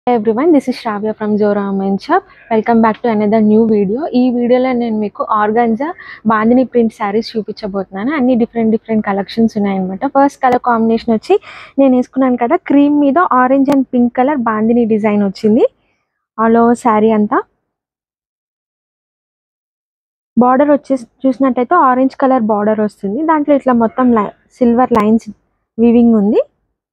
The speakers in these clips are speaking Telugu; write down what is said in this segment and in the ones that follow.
Hey everyone, this is Shravya from Zora shop. Welcome back to another new video. ఈ వీడియోలో నేను మీకు organza bandini print sarees చూపించబోతున్నాను. అన్ని డిఫరెంట్ కలెక్షన్స్ ఉన్నాయన్నమాట. ఫస్ట్ కలర్ కాంబినేషన్ వచ్చి నేను వేసుకున్నాను కదా, క్రీమ్ మీద orange and pink colour bandini design వచ్చింది. ఆల్ ఓవర్ సారీ అంతా బార్డర్ వచ్చేసి చూసినట్టయితే ఆరెంజ్ కలర్ బార్డర్ వస్తుంది. దాంట్లో ఇట్లా మొత్తం సిల్వర్ లైన్స్ వీవింగ్ ఉంది.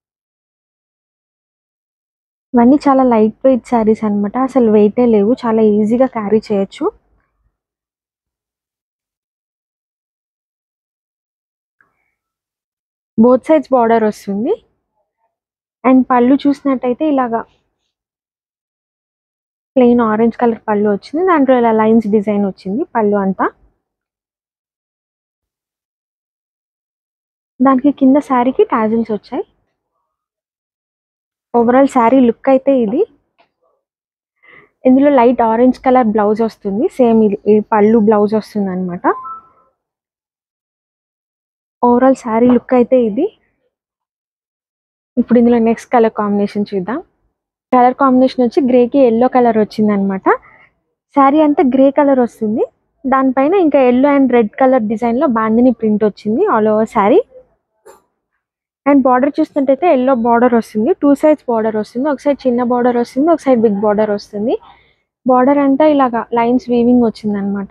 ఇవన్నీ చాలా లైట్ వెయిట్ శారీస్ అనమాట. అసలు వెయిటే లేవు, చాలా ఈజీగా క్యారీ చేయొచ్చు. బోత్ సైడ్స్ బార్డర్ వస్తుంది. అండ్ పళ్ళు చూసినట్టయితే ఇలాగా ప్లెయిన్ ఆరెంజ్ కలర్ పళ్ళు వచ్చింది. దాంట్లో ఇలా లైన్స్ డిజైన్ వచ్చింది పళ్ళు అంతా. దానికి కింద శారీకి టాజిల్స్ వచ్చాయి. ఓవరాల్ శారీ లుక్ అయితే ఇది. ఇందులో లైట్ ఆరెంజ్ కలర్ బ్లౌజ్ వస్తుంది. సేమ్ ఇది పళ్ళు బ్లౌజ్ వస్తుంది అనమాట. ఓవరాల్ శారీ లుక్ అయితే ఇది. ఇప్పుడు ఇందులో నెక్స్ట్ కలర్ కాంబినేషన్ చూద్దాం. కలర్ కాంబినేషన్ వచ్చి గ్రేకి ఎల్లో కలర్ వచ్చింది అనమాట. శారీ అంతా గ్రే కలర్ వస్తుంది. దానిపైన ఇంకా ఎల్లో అండ్ రెడ్ కలర్ డిజైన్లో బాందిని ప్రింట్ వచ్చింది all over sari. And border చూసినట్టయితే ఎల్లో బార్డర్ వస్తుంది. టూ సైడ్స్ బార్డర్ వస్తుంది. ఒక సైడ్ చిన్న బార్డర్ వస్తుంది, ఒక సైడ్ బిగ్ బార్డర్ వస్తుంది. బార్డర్ అంతా ఇలాగా లైన్స్ వీవింగ్ వచ్చింది అనమాట.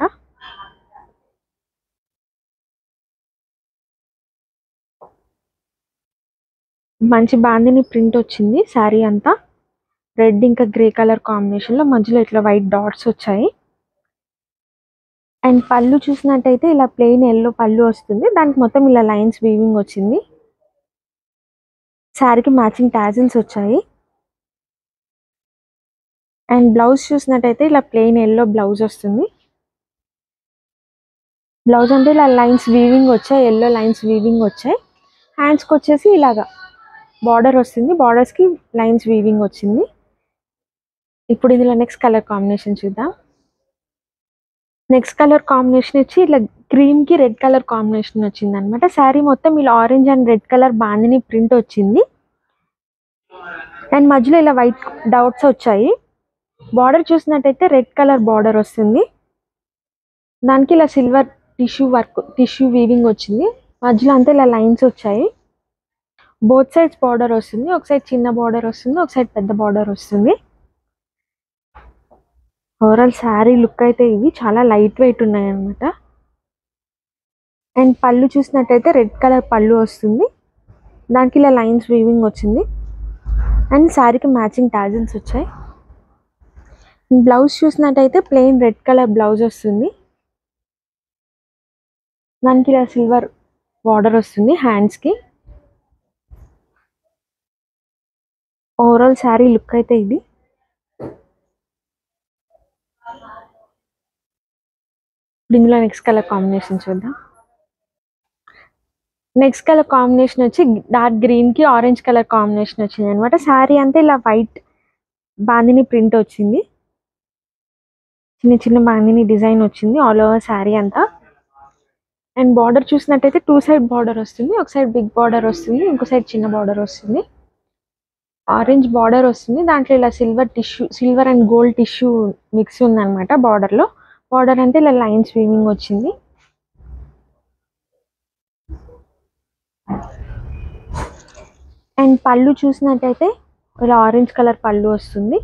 మంచి బాందిని ప్రింట్ వచ్చింది శారీ అంతా. రెడ్ ఇంకా గ్రే కలర్ కాంబినేషన్లో మధ్యలో ఇట్లా వైట్ డాట్స్ వచ్చాయి. అండ్ పళ్ళు చూసినట్టయితే ఇలా ప్లెయిన్ ఎల్లో పళ్ళు వస్తుంది. దానికి మొత్తం ఇలా లైన్స్ వీవింగ్ వచ్చింది. శారీకి మ్యాచింగ్ టాజిల్స్ వచ్చాయి. అండ్ బ్లౌజ్ చూసినట్టయితే ఇలా ప్లెయిన్ ఎల్లో బ్లౌజ్ వస్తుంది. బ్లౌజ్ అంటే ఇలా లైన్స్ వీవింగ్ వచ్చాయి, ఎల్లో లైన్స్ వీవింగ్ వచ్చాయి. హ్యాండ్స్కి వచ్చేసి ఇలాగా బార్డర్ వస్తుంది. బార్డర్స్కి లైన్స్ వీవింగ్ వచ్చింది. ఇప్పుడు ఇందులో నెక్స్ట్ కలర్ కాంబినేషన్ చూద్దాం. నెక్స్ట్ కలర్ కాంబినేషన్ వచ్చి ఇట్లా క్రీమ్కి రెడ్ కలర్ కాంబినేషన్ వచ్చింది అనమాట. శారీ మొత్తం ఇలా orange and red colour bandhani print వచ్చింది. అండ్ మధ్యలో ఇలా వైట్ డాట్స్ వచ్చాయి. బార్డర్ చూసినట్టయితే రెడ్ కలర్ బార్డర్ వస్తుంది. దానికి ఇలా సిల్వర్ టిష్యూ వీవింగ్ వచ్చింది. మధ్యలో అంతా ఇలా లైన్స్ వచ్చాయి. బోత్ సైడ్స్ బార్డర్ వస్తుంది. ఒక సైడ్ చిన్న బార్డర్ వస్తుంది, ఒక సైడ్ పెద్ద బార్డర్ వస్తుంది. ఓవరాల్ శారీ లుక్ అయితే ఇవి చాలా లైట్ వెయిట్ ఉన్నాయి అనమాట. అండ్ పళ్ళు చూసినట్టయితే రెడ్ కలర్ పళ్ళు వస్తుంది. దానికి ఇలా లైన్స్ వీవింగ్ వచ్చింది. అండ్ శారీకి మ్యాచింగ్ టాజిల్స్ వచ్చాయి. బ్లౌజ్ చూసినట్టయితే ప్లెయిన్ రెడ్ కలర్ బ్లౌజ్ వస్తుంది. దానికి ఇలా సిల్వర్ బార్డర్ వస్తుంది హ్యాండ్స్కి. ఓవరాల్ శారీ లుక్ అయితే ఇది. ఇందులో నెక్స్ట్ కలర్ కాంబినేషన్ చూద్దాం. నెక్స్ట్ కలర్ కాంబినేషన్ వచ్చి డార్క్ గ్రీన్కి ఆరెంజ్ కలర్ కాంబినేషన్ వచ్చింది అనమాట. శారీ అంతా ఇలా వైట్ బాందిని ప్రింట్ వచ్చింది. చిన్న బాందిని డిజైన్ వచ్చింది ఆల్ ఓవర్ శారీ అంతా. అండ్ బార్డర్ చూసినట్టయితే టూ సైడ్ బార్డర్ వస్తుంది. ఒక సైడ్ బిగ్ బార్డర్ వస్తుంది, ఇంకో సైడ్ చిన్న బార్డర్ వస్తుంది. ఆరెంజ్ బార్డర్ వస్తుంది. దాంట్లో ఇలా silver and gold tissue mix ఉందన్నమాట బార్డర్లో. బార్డర్ అంతా ఇలా లైన్స్ వీవింగ్ వచ్చింది. అండ్ పళ్ళు చూసినట్టయితే ఇలా ఆరెంజ్ కలర్ పళ్ళు వస్తుంది.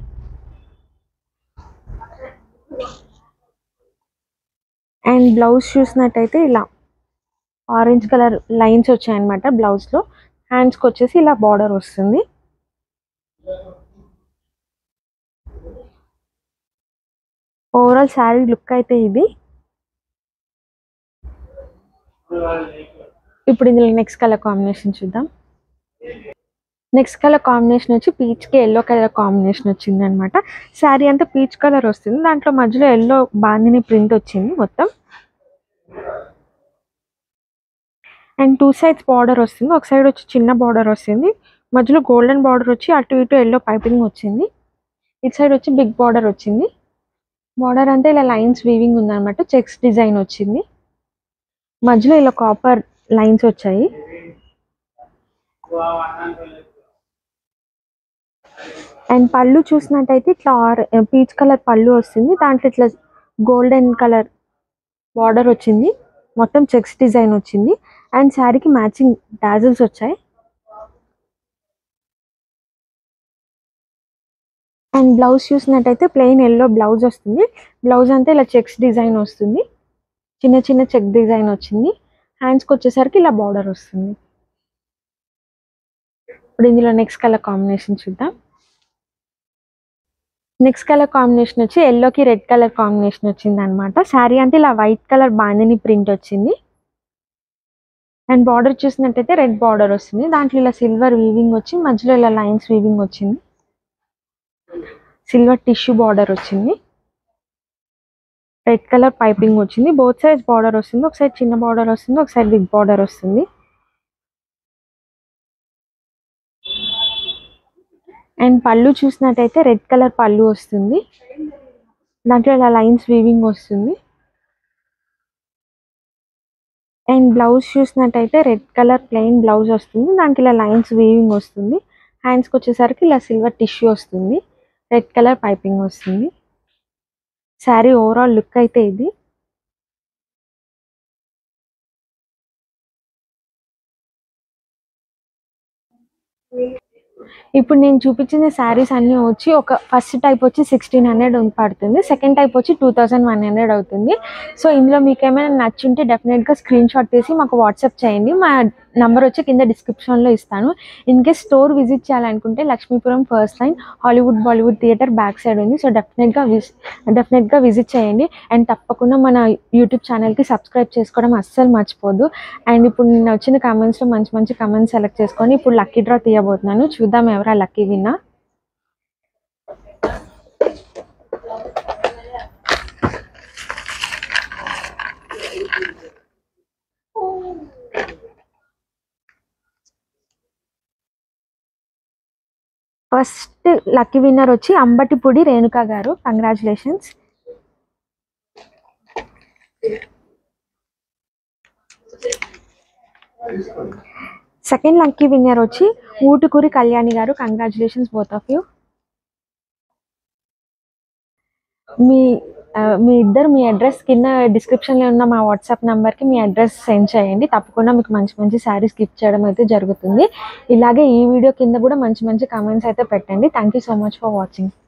అండ్ బ్లౌజ్ చూసినట్టయితే ఇలా ఆరెంజ్ కలర్ లైన్స్ వచ్చాయన్నమాట బ్లౌజ్లో. హ్యాండ్స్కి వచ్చేసి ఇలా బార్డర్ వస్తుంది. ఓవరాల్ శారీ లుక్ అయితే ఇది. ఇప్పుడు ఇందులో నెక్స్ట్ కలర్ కాంబినేషన్ చూద్దాం. నెక్స్ట్ కలర్ కాంబినేషన్ వచ్చి పీచ్కి ఎల్లో కలర్ కాంబినేషన్ వచ్చింది అనమాట. శారీ అంతా పీచ్ కలర్ వస్తుంది. దాంట్లో మధ్యలో ఎల్లో బాందిని ప్రింట్ వచ్చింది మొత్తం. అండ్ టూ సైడ్స్ బార్డర్ వస్తుంది. ఒక సైడ్ వచ్చి చిన్న బార్డర్ వస్తుంది. మధ్యలో గోల్డెన్ బార్డర్ వచ్చి అటు ఇటు ఎల్లో పైపింగ్ వచ్చింది. ఇటు సైడ్ వచ్చి బిగ్ బార్డర్ వచ్చింది. బార్డర్ అంతా ఇలా లైన్స్ వీవింగ్ ఉందన్నమాట. చెక్స్ డిజైన్ వచ్చింది. మధ్యలో ఇలా కాపర్ లైన్స్ వచ్చాయి. అండ్ పళ్ళు చూసినట్టయితే ఇట్లా పీచ్ కలర్ పళ్ళు వస్తుంది. దాంట్లో ఇట్లా గోల్డెన్ కలర్ బార్డర్ వచ్చింది. మొత్తం చెక్స్ డిజైన్ వచ్చింది. అండ్ శారీకి మ్యాచింగ్ డాజిల్స్ వచ్చాయి. అండ్ బ్లౌజ్ చూసినట్టయితే ప్లెయిన్ ఎల్లో బ్లౌజ్ వస్తుంది. బ్లౌజ్ అంతా ఇలా చెక్స్ డిజైన్ వస్తుంది. చిన్న చిన్న చెక్ డిజైన్ వచ్చింది. హ్యాండ్స్కి వచ్చేసరికి ఇలా బార్డర్ వస్తుంది. ఇప్పుడు ఇందులో నెక్స్ట్ కలర్ కాంబినేషన్ చూద్దాం. నెక్స్ట్ కలర్ కాంబినేషన్ వచ్చి ఎల్లోకి రెడ్ కలర్ కాంబినేషన్ వచ్చింది అనమాట. శారీ అంటే ఇలా వైట్ కలర్ బాందిని ప్రింట్ వచ్చింది. అండ్ బార్డర్ చూసినట్టయితే రెడ్ బార్డర్ వస్తుంది. దాంట్లో ఇలా సిల్వర్ వీవింగ్ వచ్చి మధ్యలో ఇలా లైన్స్ వీవింగ్ వచ్చింది. సిల్వర్ టిష్యూ బార్డర్ వచ్చింది. రెడ్ కలర్ పైపింగ్ వచ్చింది. బోత్ సైడ్స్ బార్డర్ వస్తుంది. ఒక సైడ్ చిన్న బార్డర్ వస్తుంది, ఒక సైడ్ బిగ్ బార్డర్ వస్తుంది. అండ్ పళ్ళు చూసినట్టయితే రెడ్ కలర్ పళ్ళు వస్తుంది. దాంట్లో ఇలా లైన్స్ వీవింగ్ వస్తుంది. అండ్ బ్లౌజ్ చూసినట్టయితే రెడ్ కలర్ ప్లెయిన్ బ్లౌజ్ వస్తుంది. దానికి ఇలా లైన్స్ వీవింగ్ వస్తుంది. హ్యాండ్స్కి వచ్చేసరికి ఇలా సిల్వర్ టిష్యూ వస్తుంది. రెడ్ కలర్ పైపింగ్ వస్తుంది. శారీ ఓవరాల్ లుక్ అయితే ఇది. ఇప్పుడు నేను చూపించిన శారీస్ అన్నీ వచ్చి ఒక ఫస్ట్ టైప్ వచ్చి 1600 పడుతుంది. సెకండ్ టైప్ వచ్చి 2100 అవుతుంది. సో ఇందులో మీకు ఏమైనా నచ్చుంటే డెఫినెట్గా స్క్రీన్ షాట్ తీసి మాకు వాట్సాప్ చేయండి. మా నంబర్ వచ్చి కింద డిస్క్రిప్షన్లో ఇస్తాను. ఇన్ కేస్ స్టోర్ విజిట్ చేయాలనుకుంటే Lakshmipuram first line Hollywood Bollywood theatre back side ఉంది. సో డెఫినెట్గా విజిట్ చేయండి. అండ్ తప్పకుండా మన యూట్యూబ్ ఛానల్కి సబ్స్క్రైబ్ చేసుకోవడం అస్సలు మర్చిపోదు. అండ్ ఇప్పుడు నేను వచ్చిన కామెంట్స్లో మంచి మంచి కామెంట్స్ సెలెక్ట్ చేసుకొని ఇప్పుడు లక్కీ డ్రా తీయబోతున్నాను. చూద్దాం ఎవరా లక్కీ విన్నా. ఫస్ట్ లక్కీ విన్నర్ వచ్చి అంబటిపూడి రేణుక గారు. కంగ్రాచులేషన్స్. సెకండ్ లక్కీ విన్నర్ వచ్చి Utukuri Kalyani garu. Congratulations both of you. మీ ఇద్దరు మీ అడ్రస్ కింద డిస్క్రిప్షన్లో ఉన్న మా వాట్సాప్ నెంబర్కి మీ అడ్రస్ సెండ్ చేయండి. తప్పకుండా మీకు మంచి మంచి శారీస్ గిఫ్ట్ చేయడం అయితే జరుగుతుంది. ఇలాగే ఈ వీడియో కింద కూడా మంచి మంచి కామెంట్స్ అయితే పెట్టండి. Thank you so much for watching.